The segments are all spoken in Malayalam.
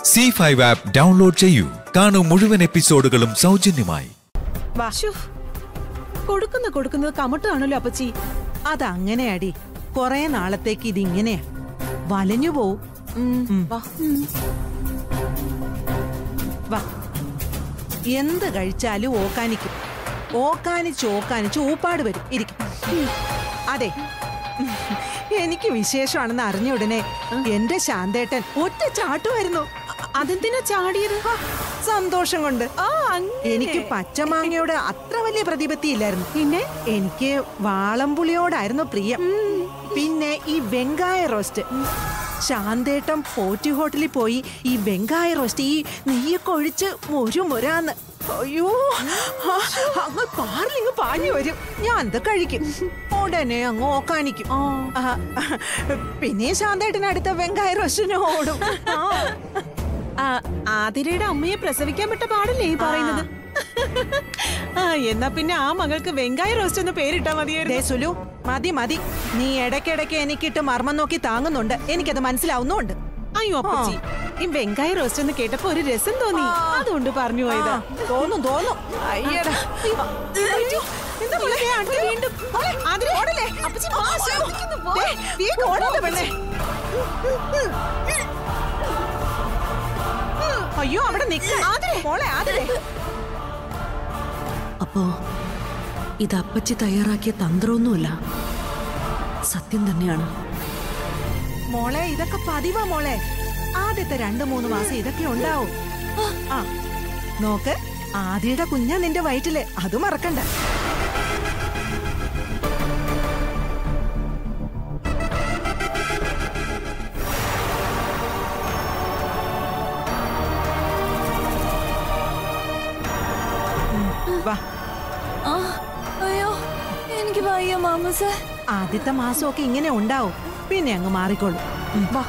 C5 ആപ്പ് ഡൗൺലോഡ് ചെയ്യൂ. കാണൂ മുഴുവൻ എപ്പിസോഡുകളും സൗജന്യമായി. കൊടുക്കുന്നത് കമട്ടാണല്ലോ അപ്പച്ചി. അതങ്ങനെയാടി, കൊറേ നാളത്തേക്ക് ഇതിങ്ങനെയാ, വലഞ്ഞു പോവും. എന്ത് കഴിച്ചാലും ഓക്കാനിച്ച് ഊപ്പാട് വരും. ഇരിക്കും. അതെ, എനിക്ക് വിശേഷമാണെന്ന് അറിഞ്ഞ ഉടനെ എന്റെ ശാന്തേട്ടൻ ഒറ്റ ചാട്ടുമായിരുന്നു. അതെന്തിനാ ചാടിയത്? സന്തോഷം കൊണ്ട്. എനിക്ക് പച്ചമാങ്ങയോട് അത്ര വലിയ പ്രതിപത്തി ഇല്ലായിരുന്നു. പിന്നെ എനിക്ക് വാളംപുളിയോടായിരുന്നു പ്രിയം. പിന്നെ ഈ വെങ്കായ റോസ്റ്റ്. ശാന്തേട്ടൻ പോറ്റി ഹോട്ടലിൽ പോയി ഈ വെങ്കായ റോസ്റ്റ് ഈ നെയ്യൊക്കെ ഒഴിച്ച് മുരാന്ന്. അയ്യോ, അങ്ങ് പാറിലിങ്ങ് പാഞ്ഞു വരും. ഞാൻ എന്താ കഴിക്കും, ഉടനെ അങ്ങ് ഓക്കാനിക്കും. പിന്നെ ശാന്തേട്ടനടുത്ത വെങ്കായ റോസ്റ്റിന് ഓടും. ആതിരയുടെ അമ്മയെ പ്രസവിക്കാൻ വിട്ട പാടല്ലേ ഈ പറയുന്നത്? എന്നാ പിന്നെ ആ മകൾക്ക് വെങ്കായ റോസ്റ്റ് എന്ന് പേരിട്ടാ മതിയായിരുന്നു. സുലു, മതി. നീ ഇടയ്ക്കിടയ്ക്ക് എനിക്കിട്ട് മർമ്മം നോക്കി താങ്ങുന്നുണ്ട്. എനിക്കത് മനസ്സിലാവുന്നുണ്ട്. അയ്യോ അപ്പച്ചി, ഈ വെങ്കായ റോസ്റ്റ് എന്ന് കേട്ടപ്പോ ഒരു രസം തോന്നി, അതുകൊണ്ട് പറഞ്ഞു പോയതാ. തോന്നും. അയ്യടാ, അയ്യോ അവിടെ അപ്പോ ഇത് അപ്പച്ചി തയ്യാറാക്കിയ തന്ത്രമൊന്നുമല്ല, സത്യം തന്നെയാണ്. മോളെ, ഇതൊക്കെ പതിവാ മോളെ. ആദ്യത്തെ 2-3 മാസം ഇതൊക്കെ ഉണ്ടാവും. നോക്ക്, ആദ്യയുടെ കുഞ്ഞാ നിന്റെ വയറ്റില്, അത് മറക്കണ്ട. അയ്യോ, എനിക്ക് വയ്യ മാമസേ. ആദ്യത്തെ മാസമൊക്കെ ഇങ്ങനെ ഉണ്ടാവും, പിന്നെ അങ്ങ് മാറിക്കോളും. വാ.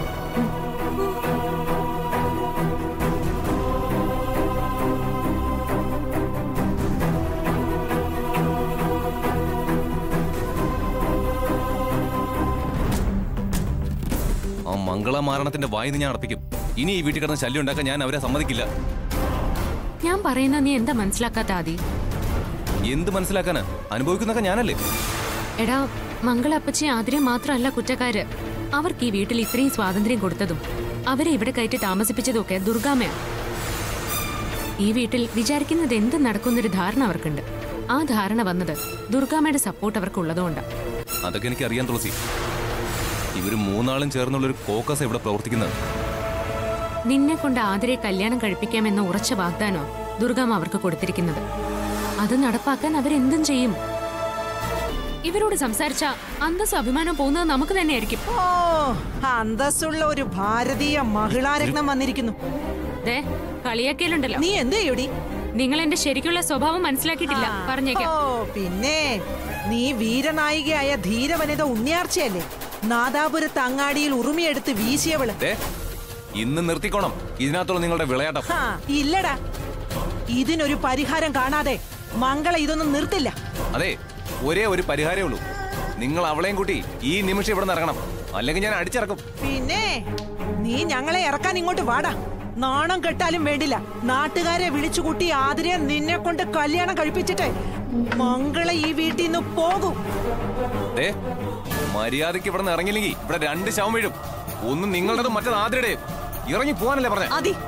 ആ മംഗളമാരണത്തിന്റെ വായന ഞാൻ അടപ്പിക്കും. ഇനി ഈ വീട്ടിൽ കിടന്ന് ശല്യം ഉണ്ടാക്കാൻ ഞാൻ അവരെ സമ്മതിക്കില്ല. ഞാൻ പറയുന്ന നീ എന്താ മനസ്സിലാക്കാത്ത? ആദി, എന്ത് മനസ്സിലാക്കാന്? അനുഭവിക്കുന്നൊക്കെ ഞാനല്ലേ. എടാ, മംഗളപ്പച്ചി ആതിരെ മാത്രമല്ല കുറ്റക്കാര്. അവർക്ക് ഈ വീട്ടിൽ ഇത്രയും സ്വാതന്ത്ര്യം കൊടുത്തതും അവരെ ഇവിടെ കയറ്റി താമസിപ്പിച്ചതും ഒക്കെ ദുർഗാമ്മയാണ്. ഈ വീട്ടിൽ വിചാരിക്കുന്നത് എന്ത് നടക്കുന്നൊരു ധാരണ അവർക്കുണ്ട്. ആ ധാരണ വന്നത് ദുർഗാമ്മയുടെ സപ്പോർട്ട് അവർക്കുള്ളതുകൊണ്ടാണ്. അതൊക്കെ എനിക്ക് അറിയാൻ തുളസി. ഇവര് 3 ചേർന്നുള്ളൊരു കോക്കസ് ഇവിടെ പ്രവർത്തിക്കുന്നത്. നിന്നെ കൊണ്ട് ആതിരെ കല്യാണം കഴിപ്പിക്കാമെന്ന ഉറച്ച വാഗ്ദാനോ ദുർഗാമ്മ അവർക്ക് കൊടുത്തിരിക്കുന്നത്. അത് നടപ്പാക്കാൻ അവരെന്തും ചെയ്യും. ഇവരോട് സംസാരിച്ച അന്തസ്സും അഭിമാനം പോകുന്നത് നമുക്ക് തന്നെയായിരിക്കും. അന്തസ്സുള്ള ഒരു ഭാരതീയ മഹിളാരത്നം വന്നിരിക്കുന്നു. കളിയാക്കലുണ്ടല്ലോ. നീ എന്ത് ചെയ്യൂടി? നിങ്ങൾ എന്റെ ശരിക്കുള്ള സ്വഭാവം മനസ്സിലാക്കിയിട്ടില്ല, പറഞ്ഞേക്കാം. പിന്നെ നീ വീരനായികയായ ധീരവനിത ഉണ്ണിയാർച്ചയല്ലേ? നാദാപുരത്ത് അങ്ങാടിയിൽ ഉറുമിയെടുത്ത് വീശിയവള്. ഇന്ന് നിർത്തിക്കോണം ഇതിനകത്തുള്ള നിങ്ങളുടെ വിളയാട്ടം. ഇല്ലടാ, ഇതിനൊരു പരിഹാരം കാണാതെ മംഗള ഇതൊന്നും നിർത്തില്ല. അതെ, ഒരേ ഒരു പരിഹാരമേ ഉള്ളൂ. നിങ്ങൾ അവളെയും കൂട്ടി ഈ നിമിഷം ഇവിടെ നിന്ന് ഇറങ്ങണം, അല്ലെങ്കിൽ ഞാൻ അടിച്ചിറക്കും. പിന്നെ നീ ഞങ്ങളെ ഇറക്കാൻ ഇങ്ങോട്ട് വാടാ. നാണം കെട്ടാലും വേണ്ടില്ല, നാട്ടുകാരെ വിളിച്ചുകൂട്ടി ആതിരെ നിന്നെ കൊണ്ട് കല്യാണം കഴിപ്പിച്ചിട്ട് മംഗള ഈ വീട്ടിൽ നിന്ന് പോകും. മര്യാദക്ക് ഇവിടെ നിന്ന് ഇറങ്ങില്ലെങ്കിൽ ഇവിടെ 2 ശവം വീഴും. ഒന്ന് നിങ്ങളുടേതും മറ്റേത് ആതിരയുടെയും. ഇറങ്ങി പോകാനല്ലേ പറഞ്ഞേ?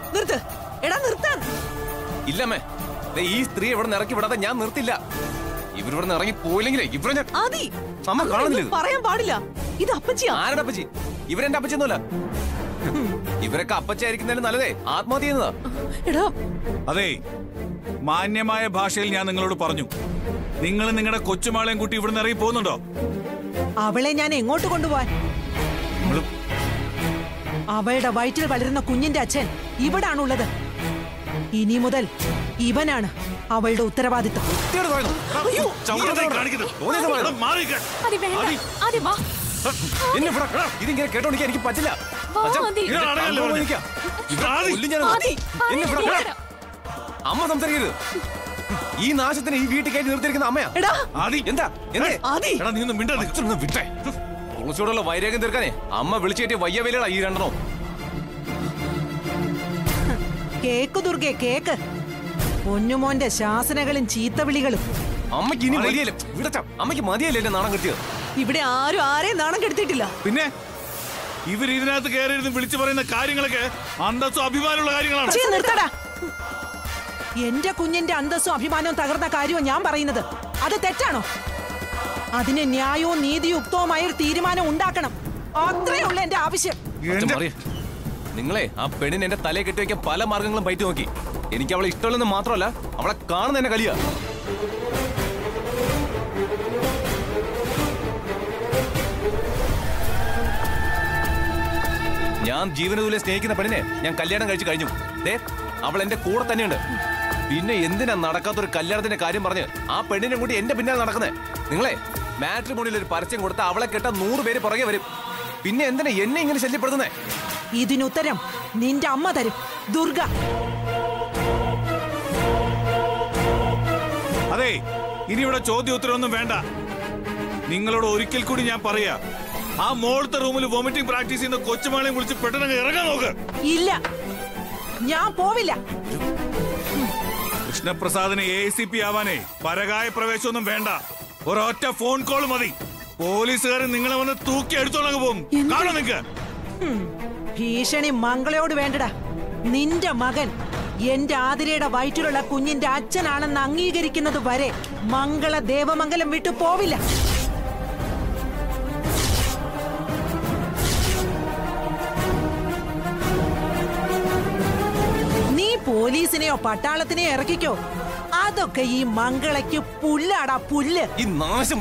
ഇല്ലമ്മേ, ഈ സ്ത്രീ ഇവിടെ നിന്ന് ഇറക്കി വിടാതെ ഞാൻ നിർത്തില്ല. ഇവരിവിടെ നിന്ന് ഇറങ്ങി പോയില്ലെങ്കിലേ ഇവരെ ഞാൻ കാണുന്നില്ല. പറയാൻ പാടില്ല. ഇത് അപ്പച്ചിയാ. ആരുടെ അപ്പച്ചി? ഇവരെന്റെ അപ്പച്ചിയൊന്നുമല്ല. ഇവരൊക്കെ അപ്പച്ചായിരിക്കുന്നതിന് നല്ലതേ ആത്മഹത്യ ചെയ്യുന്നതാ. അതെ, മാന്യമായ ഭാഷയിൽ ഞാൻ നിങ്ങളോട് പറഞ്ഞു. നിങ്ങൾ നിങ്ങളുടെ കൊച്ചുമാളെയും കൂട്ടി ഇവിടുന്ന് ഇറങ്ങി പോകുന്നുണ്ടോ? അവളെ ഞാൻ എങ്ങോട്ട് കൊണ്ടുപോവാൻ? അവളുടെ വയറ്റിൽ വളരുന്ന കുഞ്ഞിന്റെ അച്ഛൻ ഇവിടാണുള്ളത്. ഇനി മുതൽ ഇവനാണ് അവളുടെ ഉത്തരവാദിത്വം. ഇതിങ്ങനെ കേട്ടോണ്ടിരിക്കാൻ എനിക്ക് പറ്റില്ല. അമ്മ സംസാരിക്കരുത്. ഈ നാശത്തിന് ഈ വീട്ടിൽ കയറ്റി നിർത്തിയിരിക്കുന്ന അമ്മയാ. എന്താ വിട്ടേ? തുളസിയോടുള്ള വൈരാഗ്യം തീർക്കാനേ അമ്മ വിളിച്ചേറ്റിയ വയ്യ വേലടാ ഈ 2. കേക്ക് ദുർഗെ കേക്ക്. പൊന്നുമോന്റെ ശാസനകളും ചീത്തവിളികളും. അമ്മയ്ക്ക് ഇനി മതിയല്ലേ? അമ്മയ്ക്ക് മതിയല്ലേ എന്നെ നാണം കെട്ടിയത്? ഇവിടെ ആരും ആരെയും നാണം കെടുത്തിട്ടില്ല. പിന്നെ ഇവർ ഇതിനകത്ത് കയറിയിരുന്ന് വിളിച്ചു പറയുന്ന കാര്യങ്ങളൊക്കെ അന്തസ്സും അഭിമാനമുള്ള കാര്യങ്ങളാണ്. നിർത്തടാ. എന്റെ കുഞ്ഞിന്റെ അന്തസ്സും അഭിമാനവും തകർന്ന കാര്യവും ഞാൻ പറയുന്നത്. അത് തെറ്റാണോ? അതിന് ന്യായവും നീതിയുക്തവുമായ ഒരു തീരുമാനം ഉണ്ടാക്കണം. അത്രയുള്ള എന്റെ ആവശ്യം. നിങ്ങളെ ആ പെണ്ണിന് എന്റെ തലയെ കെട്ടിവെക്കാൻ പല മാർഗങ്ങളും പറ്റി നോക്കി. എനിക്ക് അവളെ ഇഷ്ടമല്ലെന്ന് മാത്രമല്ല, അവളെ കാണുന്ന എന്നെ കളിയാ. ഞാൻ ജീവനതുല്യം സ്നേഹിക്കുന്ന പെണ്ണിനെ ഞാൻ കല്യാണം കഴിച്ചു കഴിഞ്ഞു. അവൾ എന്റെ കൂടെ തന്നെയുണ്ട്. പിന്നെ എന്തിനാ നടക്കാത്തൊരു കല്യാണത്തിന്റെ കാര്യം പറഞ്ഞ് ആ പെണ്ണിനെ കൂടി എന്റെ പിന്നാലെ നടക്കുന്നേ? നിങ്ങളെ മാട്രിമോണിയിൽ ഒരു പരസ്യം കൊടുത്ത അവളെ കേട്ട 100 പേര് പുറകെ വരും. പിന്നെ എന്തിനാ എന്നെ ഇങ്ങനെ ശല്യപ്പെടുത്തുന്നേ? ഇതിനുത്തരം നിന്റെ അമ്മ തരും, ദുർഗ. അതെ, ഇനി ഇവിടെ ചോദ്യോത്തരമൊന്നും വേണ്ട. നിങ്ങളോട് ഒരിക്കൽ കൂടി ഞാൻ പറയാ, ആ മോളത്തെ റൂമിൽ വോമിറ്റിംഗ് പ്രാക്ടീസ് ചെയ്യുന്ന കൊച്ചുമാളെയും വിളിച്ച് പെട്ടെന്ന് ഇറങ്ങാൻ നോക്ക്. ഇല്ല, ഞാൻ പോവില്ല. കൃഷ്ണപ്രസാദിന് ACP ആവാനേ പരകായ പ്രവേശമൊന്നും വേണ്ട. ഒരൊറ്റ ഫോൺ കോൾ മതി. പോലീസുകാരൻ നിങ്ങളെ വന്ന് തൂക്കി എടുത്തോളങ്ങ് പോകും. കാണോ നിങ്ങക്ക്? ഭീഷണി മംഗളയോട് വേണ്ടടാ. നിന്റെ മകൻ എന്റെ ആതിരയുടെ വയറ്റിലുള്ള കുഞ്ഞിന്റെ അച്ഛനാണെന്ന് അംഗീകരിക്കുന്നത് വരെ മംഗള ദേവമംഗലം വിട്ടു പോവില്ല. നീ പോലീസിനെയോ പട്ടാളത്തിനെയോ ഇറക്കിക്കോ. അതൊക്കെ ഈ മംഗളയ്ക്ക് പുല്ലാടാ, പുല്ല്. ഈ നാശം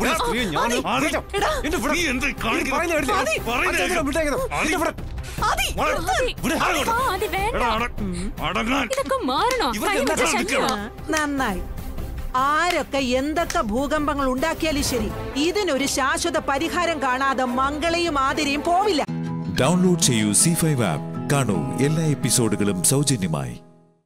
നന്നായി. ആരൊക്കെ എന്തൊക്കെ ഭൂകമ്പങ്ങൾ ഉണ്ടാക്കിയാലും ശരി, ഇതിനൊരു ശാശ്വത പരിഹാരം കാണാതെ മംഗളയും ആതിരയും പോവില്ല. ഡൗൺലോഡ് ചെയ്യൂ C5 ആപ്പ്. കാണൂ എല്ലാ എപ്പിസോഡുകളും സൗജന്യമായി.